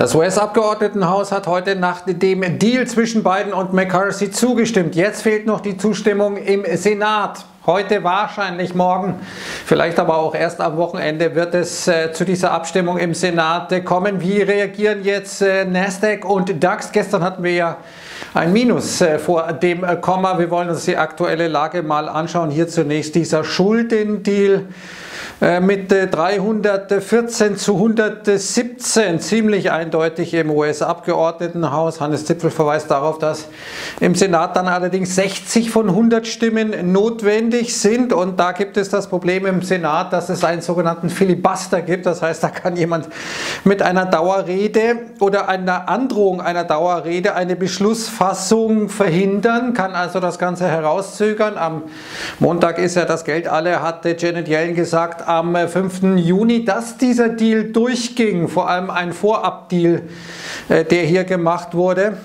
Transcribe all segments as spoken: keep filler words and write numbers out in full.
Das U S-Abgeordnetenhaus hat heute nach dem Deal zwischen Biden und McCarthy zugestimmt. Jetzt fehlt noch die Zustimmung im Senat. Heute, wahrscheinlich morgen, vielleicht aber auch erst am Wochenende wird es äh, zu dieser Abstimmung im Senat äh, kommen. Wie reagieren jetzt äh, Nasdaq und DAX? Gestern hatten wir ja ein Minus äh, vor dem äh, Komma. Wir wollen uns die aktuelle Lage mal anschauen. Hier zunächst dieser Schuldendeal äh, mit äh, dreihundertvierzehn zu hundertsiebzehn, ziemlich eindeutig im U S-Abgeordnetenhaus. Hannes Zipfel verweist darauf, dass im Senat dann allerdings sechzig von hundert Stimmen notwendig sind, und da gibt es das Problem im Senat, dass es einen sogenannten Filibuster gibt. Das heißt, da kann jemand mit einer Dauerrede oder einer Androhung einer Dauerrede eine Beschlussfassung verhindern, kann also das Ganze herauszögern. Am Montag ist ja das Geld alle, hatte Janet Yellen gesagt, am fünften Juni, dass dieser Deal durchging, vor allem ein Vorabdeal, der hier gemacht wurde.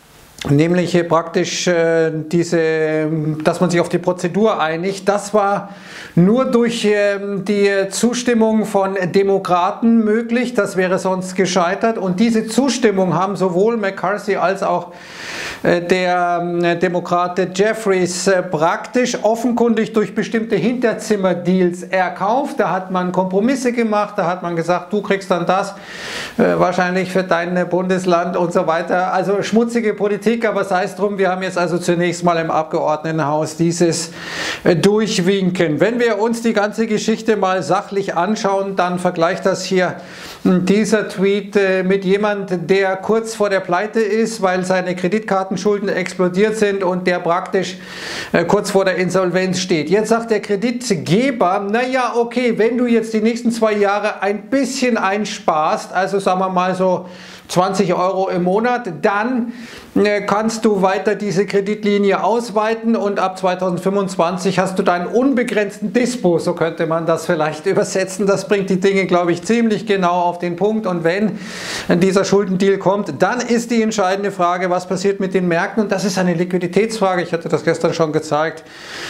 Nämlich praktisch äh, diese, dass man sich auf die Prozedur einigt. Das war nur durch äh, die Zustimmung von Demokraten möglich. Das wäre sonst gescheitert. Und diese Zustimmung haben sowohl McCarthy als auch äh, der äh, Demokrat Jeffries äh, praktisch offenkundig durch bestimmte Hinterzimmerdeals erkauft. Da hat man Kompromisse gemacht. Da hat man gesagt, du kriegst dann das äh, wahrscheinlich für dein Bundesland und so weiter. Also schmutzige Politik. Aber sei es drum, wir haben jetzt also zunächst mal im Abgeordnetenhaus dieses Durchwinken. Wenn wir uns die ganze Geschichte mal sachlich anschauen, dann vergleicht das hier dieser Tweet mit jemand, der kurz vor der Pleite ist, weil seine Kreditkartenschulden explodiert sind und der praktisch kurz vor der Insolvenz steht. Jetzt sagt der Kreditgeber, naja, okay, wenn du jetzt die nächsten zwei Jahre ein bisschen einsparst, also sagen wir mal so zwanzig Euro im Monat, dann kannst du weiter diese Kreditlinie ausweiten und ab zweitausendfünfundzwanzig hast du deinen unbegrenzten Dispo, so könnte man das vielleicht übersetzen. Das bringt die Dinge, glaube ich, ziemlich genau auf den Punkt, und wenn dieser Schuldendeal kommt, dann ist die entscheidende Frage, was passiert mit den Märkten, und das ist eine Liquiditätsfrage, ich hatte das gestern schon gezeigt.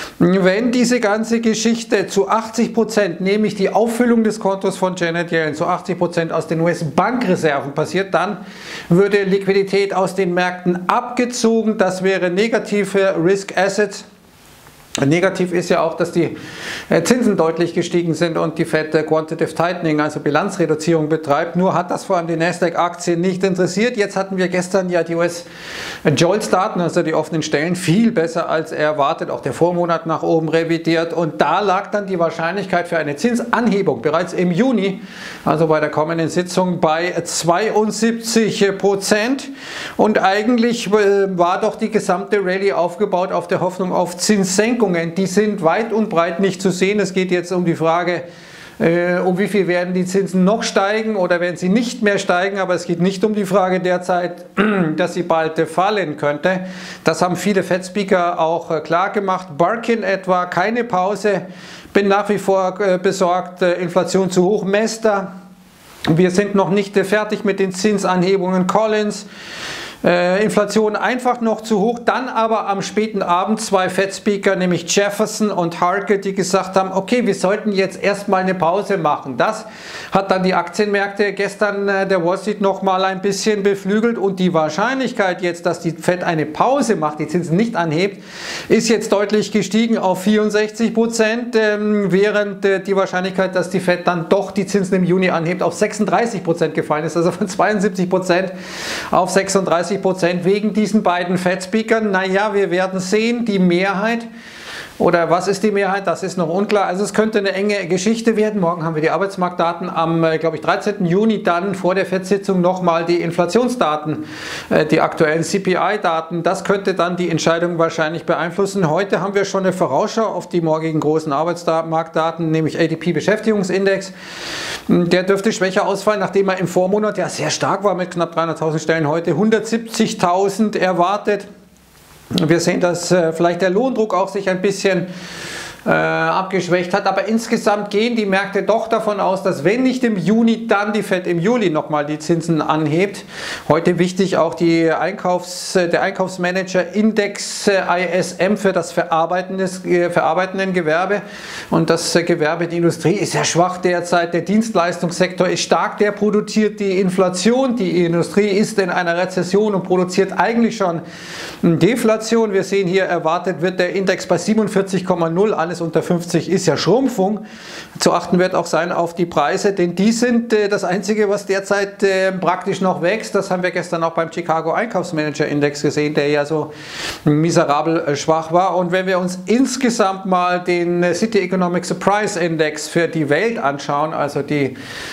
Wenn diese ganze Geschichte zu achtzig Prozent, nämlich die Auffüllung des Kontos von Janet Yellen, zu achtzig Prozent aus den U S-Bankreserven passiert, dann würde Liquidität aus den Märkten abgezogen. Das wäre negative Risk Assets. Negativ ist ja auch, dass die Zinsen deutlich gestiegen sind und die Fed Quantitative Tightening, also Bilanzreduzierung, betreibt. Nur hat das vor allem die Nasdaq-Aktien nicht interessiert. Jetzt hatten wir gestern ja die U S-Jolts-Daten, also die offenen Stellen, viel besser als erwartet. Auch der Vormonat nach oben revidiert. Und da lag dann die Wahrscheinlichkeit für eine Zinsanhebung bereits im Juni, also bei der kommenden Sitzung, bei zweiundsiebzig Prozent. Und eigentlich war doch die gesamte Rallye aufgebaut auf der Hoffnung auf Zinssenkung. Die sind weit und breit nicht zu sehen. Es geht jetzt um die Frage, äh, um wie viel werden die Zinsen noch steigen oder werden sie nicht mehr steigen, aber es geht nicht um die Frage derzeit, dass sie bald äh, fallen könnte. Das haben viele Fed-Speaker auch äh, klar gemacht. Barkin etwa, keine Pause, bin nach wie vor äh, besorgt, äh, Inflation zu hoch. Mester, wir sind noch nicht äh, fertig mit den Zinsanhebungen. Collins, Äh, Inflation einfach noch zu hoch. Dann aber am späten Abend zwei Fed-Speaker, nämlich Jefferson und Harker, die gesagt haben, okay, wir sollten jetzt erstmal eine Pause machen. Das hat dann die Aktienmärkte gestern äh, der Wall Street noch mal ein bisschen beflügelt, und die Wahrscheinlichkeit jetzt, dass die Fed eine Pause macht, die Zinsen nicht anhebt, ist jetzt deutlich gestiegen auf vierundsechzig Prozent, ähm, während äh, die Wahrscheinlichkeit, dass die Fed dann doch die Zinsen im Juni anhebt, auf sechsunddreißig Prozent gefallen ist, also von zweiundsiebzig Prozent auf sechsunddreißig Prozent wegen diesen beiden Fed-Speakern. Naja, wir werden sehen, die Mehrheit, oder was ist die Mehrheit, das ist noch unklar. Also es könnte eine enge Geschichte werden. Morgen haben wir die Arbeitsmarktdaten, am, glaube ich, dreizehnten Juni dann vor der Fed-Sitzung nochmal die Inflationsdaten, die aktuellen C P I-Daten. Das könnte dann die Entscheidung wahrscheinlich beeinflussen. Heute haben wir schon eine Vorausschau auf die morgigen großen Arbeitsmarktdaten, nämlich A D P-Beschäftigungsindex. Der dürfte schwächer ausfallen, nachdem er im Vormonat ja sehr stark war mit knapp dreihunderttausend Stellen, heute hundertsiebzigtausend erwartet. Wir sehen, dass äh, vielleicht der Lohndruck auch sich ein bisschen äh, abgeschwächt hat. Aber insgesamt gehen die Märkte doch davon aus, dass wenn nicht im Juni, dann die Fed im Juli nochmal die Zinsen anhebt. Heute wichtig auch die Einkaufs, der Einkaufsmanager-Index I S M für das verarbeitenden Gewerbe. Und das Gewerbe, die Industrie ist ja schwach derzeit. Der Dienstleistungssektor ist stark, der produziert die Inflation. Die Industrie ist in einer Rezession und produziert eigentlich schon Deflation. Wir sehen hier, erwartet wird der Index bei siebenundvierzig Komma null. Alles unter fünfzig ist ja Schrumpfung. Zu achten wird auch sein auf die Preise, denn die sind äh, das Einzige, was derzeit äh, praktisch noch wächst. Das haben wir gestern auch beim Chicago Einkaufsmanager Index gesehen, der ja so miserabel äh, schwach war. Und wenn wir uns insgesamt mal den äh, City Economic Surprise Index für die Welt anschauen, also die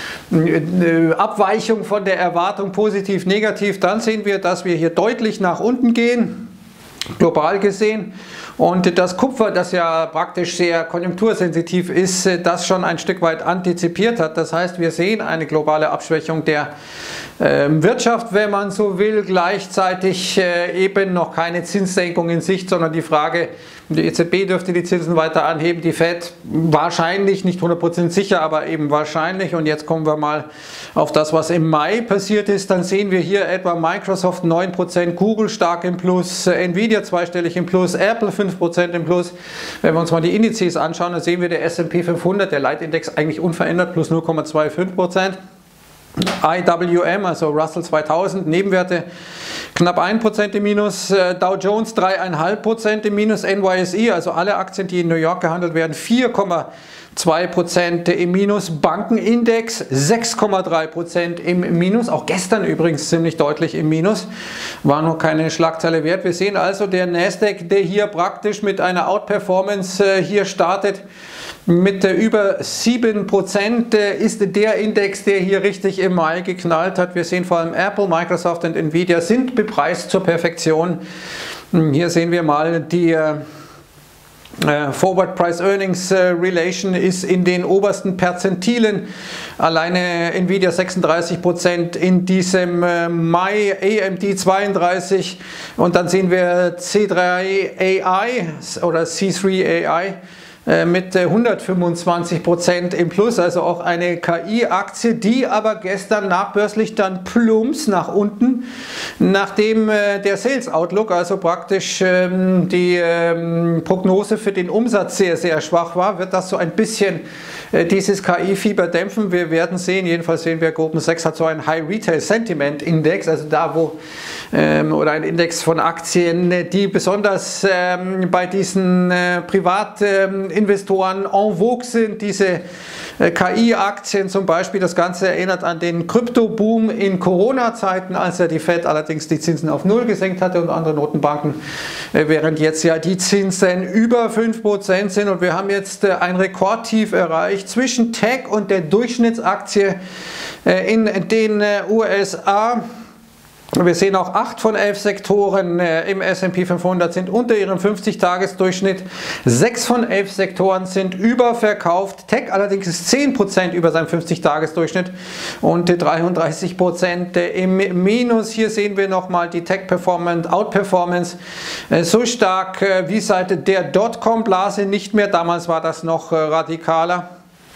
äh, Abweichung von der Erwartung positiv, negativ, dann sehen wir, dass wir hier deutlich nach unten gehen, global gesehen. Und das Kupfer, das ja praktisch sehr konjunktursensitiv ist, das schon ein Stück weit antizipiert hat. Das heißt, wir sehen eine globale Abschwächung der äh, Wirtschaft, wenn man so will. Gleichzeitig äh, eben noch keine Zinssenkung in Sicht, sondern die Frage, die E Z B dürfte die Zinsen weiter anheben, die Fed wahrscheinlich, nicht hundert Prozent sicher, aber eben wahrscheinlich. Und jetzt kommen wir mal auf das, was im Mai passiert ist. Dann sehen wir hier etwa Microsoft neun Prozent, Google stark im Plus, Nvidia zweistellig im Plus, Apple fünf Prozent im Plus. Wenn wir uns mal die Indizes anschauen, dann sehen wir der S und P fünfhundert, der Leitindex eigentlich unverändert, plus null Komma fünfundzwanzig Prozent. I W M, also Russell zweitausend, Nebenwerte knapp ein Prozent im Minus, Dow Jones drei Komma fünf Prozent im Minus, N Y S E, also alle Aktien, die in New York gehandelt werden, vier Komma zwei Prozent im Minus, Bankenindex sechs Komma drei Prozent im Minus, auch gestern übrigens ziemlich deutlich im Minus, war noch keine Schlagzeile wert. Wir sehen also der Nasdaq, der hier praktisch mit einer Outperformance hier startet, mit über sieben Prozent ist der Index, der hier richtig im Mai geknallt hat. Wir sehen vor allem Apple, Microsoft und Nvidia sind bepreist zur Perfektion. Hier sehen wir mal die Uh, Forward Price Earnings uh, Relation ist in den obersten Perzentilen. Alleine Nvidia sechsunddreißig Prozent in diesem uh, Mai, A M D zweiunddreißig und dann sehen wir C drei A I oder C drei A I mit hundertfünfundzwanzig Prozent im Plus, also auch eine K I-Aktie, die aber gestern nachbörslich dann plumps nach unten, nachdem äh, der Sales Outlook, also praktisch ähm, die ähm, Prognose für den Umsatz sehr, sehr schwach war, wird das so ein bisschen äh, dieses K I-Fieber dämpfen. Wir werden sehen, jedenfalls sehen wir, Goldman Sachs hat so einen High Retail Sentiment Index, also da wo, ähm, oder ein Index von Aktien, die besonders ähm, bei diesen äh, Privat ähm, Investoren en vogue sind, diese äh, K I-Aktien zum Beispiel. Das Ganze erinnert an den Krypto-Boom in Corona-Zeiten, als ja die Fed allerdings die Zinsen auf Null gesenkt hatte und andere Notenbanken, äh, während jetzt ja die Zinsen über fünf Prozent sind und wir haben jetzt äh, ein Rekordtief erreicht zwischen Tech und der Durchschnittsaktie äh, in den äh, U S A. Wir sehen auch acht von elf Sektoren äh, im S und P fünfhundert sind unter ihrem fünfzig-Tages-Durchschnitt. sechs von elf Sektoren sind überverkauft. Tech allerdings ist zehn Prozent über seinem fünfzig-Tages-Durchschnitt und dreiunddreißig Prozent im Minus. Hier sehen wir nochmal die Tech-Performance, Outperformance äh, so stark äh, wie seit der Dotcom-Blase nicht mehr. Damals war das noch äh, radikaler.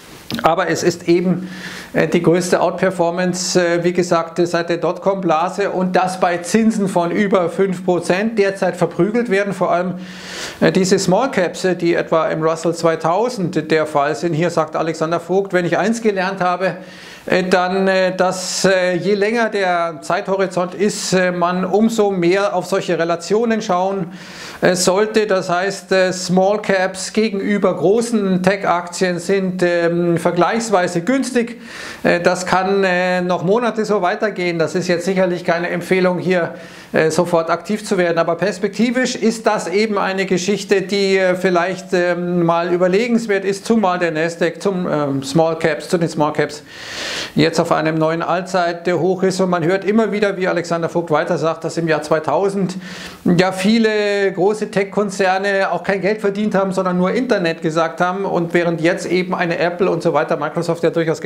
Aber es ist eben die größte Outperformance, wie gesagt, seit der Dotcom-Blase und das bei Zinsen von über fünf Prozent. Derzeit verprügelt werden vor allem diese Small Caps, die etwa im Russell zweitausend der Fall sind. Hier sagt Alexander Vogt, wenn ich eins gelernt habe, dann, dass je länger der Zeithorizont ist, man umso mehr auf solche Relationen schauen sollte. Das heißt, Small Caps gegenüber großen Tech-Aktien sind ähm, vergleichsweise günstig. Das kann äh, noch Monate so weitergehen. Das ist jetzt sicherlich keine Empfehlung, hier äh, sofort aktiv zu werden. Aber perspektivisch ist das eben eine Geschichte, die äh, vielleicht äh, mal überlegenswert ist, zumal der Nasdaq zum äh, Small Caps, zu den Small Caps jetzt auf einem neuen Allzeithoch ist. Und man hört immer wieder, wie Alexander Vogt weiter sagt, dass im Jahr zweitausend ja viele große Tech-Konzerne auch kein Geld verdient haben, sondern nur Internet gesagt haben. Und während jetzt eben eine Apple und so weiter, Microsoft ja durchaus Geld verdienen,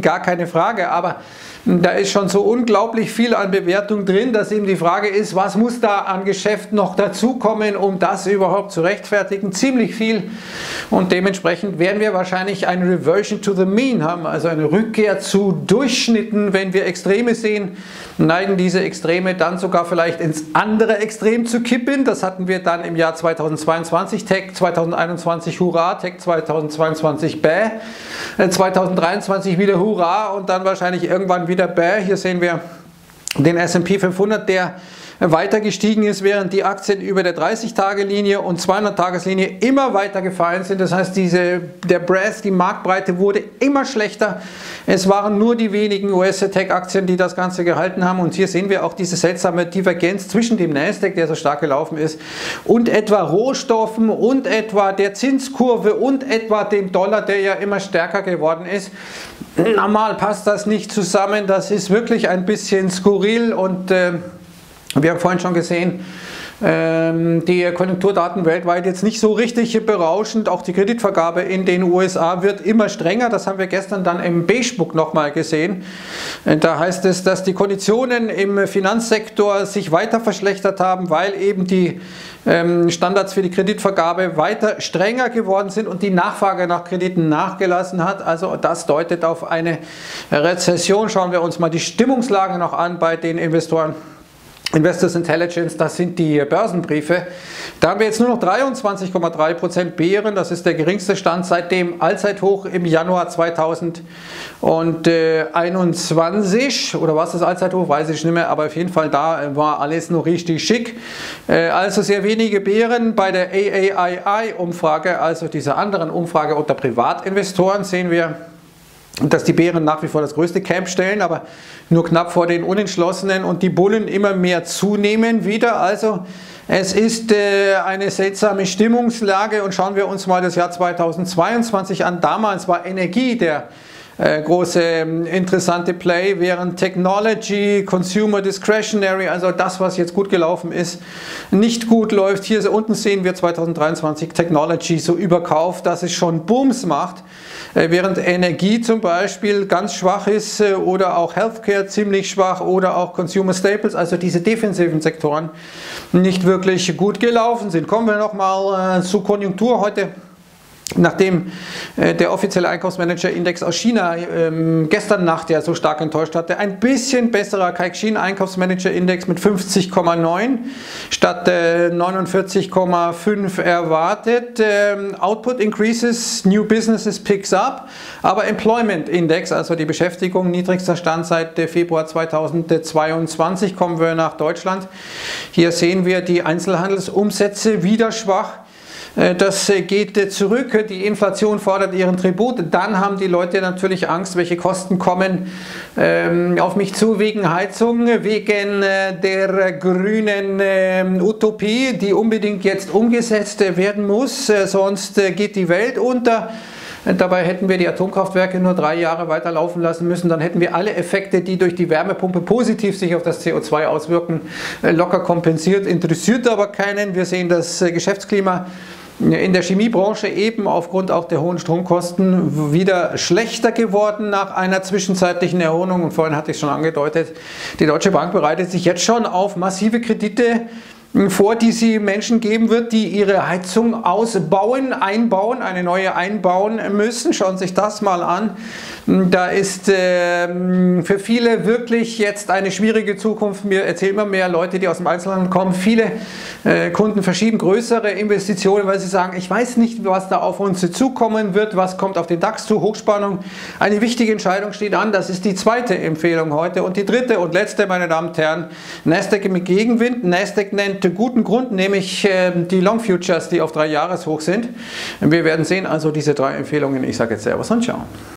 gestiegen, gar keine Frage, aber da ist schon so unglaublich viel an Bewertung drin, dass eben die Frage ist, was muss da an Geschäft noch dazukommen, um das überhaupt zu rechtfertigen? Ziemlich viel, und dementsprechend werden wir wahrscheinlich eine Reversion to the Mean haben, also eine Rückkehr zu Durchschnitten. Wenn wir Extreme sehen, neigen diese Extreme dann sogar vielleicht ins andere Extrem zu kippen. Das hatten wir dann im Jahr zweitausendzweiundzwanzig, Tech zweitausendeinundzwanzig, Hurra, Tech zweitausendzweiundzwanzig, Bäh, zweitausenddreiundzwanzig wieder Hurra und dann wahrscheinlich irgendwann wieder Bäh. Hier sehen wir den S und P fünfhundert, der weiter gestiegen ist, während die Aktien über der dreißig-Tage-Linie und zweihundert-Tages-Linie immer weiter gefallen sind. Das heißt, diese, der Breadth, die Marktbreite wurde immer schlechter. Es waren nur die wenigen U S-Tech-Aktien, die das Ganze gehalten haben. Und hier sehen wir auch diese seltsame Divergenz zwischen dem Nasdaq, der so stark gelaufen ist, und etwa Rohstoffen und etwa der Zinskurve und etwa dem Dollar, der ja immer stärker geworden ist. Normal passt das nicht zusammen. Das ist wirklich ein bisschen skurril und äh, wir haben vorhin schon gesehen, die Konjunkturdaten weltweit jetzt nicht so richtig berauschend. Auch die Kreditvergabe in den U S A wird immer strenger. Das haben wir gestern dann im Beige Book nochmal gesehen. Da heißt es, dass die Konditionen im Finanzsektor sich weiter verschlechtert haben, weil eben die Standards für die Kreditvergabe weiter strenger geworden sind und die Nachfrage nach Krediten nachgelassen hat. Also das deutet auf eine Rezession. Schauen wir uns mal die Stimmungslage noch an bei den Investoren. Investors Intelligence, das sind die Börsenbriefe. Da haben wir jetzt nur noch dreiundzwanzig Komma drei Prozent Beeren. Das ist der geringste Stand seit dem Allzeithoch im Januar zweitausendeinundzwanzig. Oder was das Allzeithoch, weiß ich nicht mehr, aber auf jeden Fall da war alles noch richtig schick. Also sehr wenige Beeren. Bei der A A I I-Umfrage, also dieser anderen Umfrage unter Privatinvestoren, sehen wir, dass die Bären nach wie vor das größte Camp stellen, aber nur knapp vor den Unentschlossenen und die Bullen immer mehr zunehmen wieder. Also es ist äh, eine seltsame Stimmungslage und schauen wir uns mal das Jahr zweitausendzweiundzwanzig an. Damals war Energie der äh, große interessante Play, während Technology, Consumer Discretionary, also das, was jetzt gut gelaufen ist, nicht gut läuft. Hier so unten sehen wir zweitausenddreiundzwanzig Technology so überkauft, dass es schon Booms macht. Während Energie zum Beispiel ganz schwach ist oder auch Healthcare ziemlich schwach oder auch Consumer Staples, also diese defensiven Sektoren, nicht wirklich gut gelaufen sind. Kommen wir nochmal äh, zur Konjunktur heute. Nachdem äh, der offizielle Einkaufsmanager-Index aus China ähm, gestern Nacht ja so stark enttäuscht hatte, ein bisschen besserer Caixin-Einkaufsmanager-Index mit fünfzig Komma neun statt äh, neunundvierzig Komma fünf erwartet. Ähm, Output increases, New Businesses picks up, aber Employment-Index, also die Beschäftigung, niedrigster Stand seit äh, Februar zweitausendzweiundzwanzig, kommen wir nach Deutschland. Hier sehen wir die Einzelhandelsumsätze wieder schwach. Das geht zurück, die Inflation fordert ihren Tribut, dann haben die Leute natürlich Angst, welche Kosten kommen ähm, auf mich zu wegen Heizung, wegen äh, der grünen äh, Utopie, die unbedingt jetzt umgesetzt werden muss, äh, sonst äh, geht die Welt unter. Dabei hätten wir die Atomkraftwerke nur drei Jahre weiterlaufen lassen müssen, dann hätten wir alle Effekte, die durch die Wärmepumpe positiv sich auf das C O zwei auswirken, locker kompensiert. Interessiert aber keinen. Wir sehen das Geschäftsklima in der Chemiebranche eben aufgrund auch der hohen Stromkosten wieder schlechter geworden nach einer zwischenzeitlichen Erholung. Und vorhin hatte ich es schon angedeutet, die Deutsche Bank bereitet sich jetzt schon auf massive Kredite vor, die sie Menschen geben wird, die ihre Heizung ausbauen, einbauen, eine neue einbauen müssen. Schauen Sie sich das mal an. Da ist äh, für viele wirklich jetzt eine schwierige Zukunft. Mir erzählen immer mehr Leute, die aus dem Einzelhandel kommen. Viele äh, Kunden verschieben größere Investitionen, weil sie sagen, ich weiß nicht, was da auf uns zukommen wird, was kommt auf den DAX zu, Hochspannung. Eine wichtige Entscheidung steht an, das ist die zweite Empfehlung heute. Und die dritte und letzte, meine Damen und Herren, Nasdaq mit Gegenwind. Nasdaq nennt guten Grund, nämlich äh, die Long Futures, die auf drei Jahreshoch sind. Wir werden sehen, also diese drei Empfehlungen. Ich sage jetzt Servus und Ciao.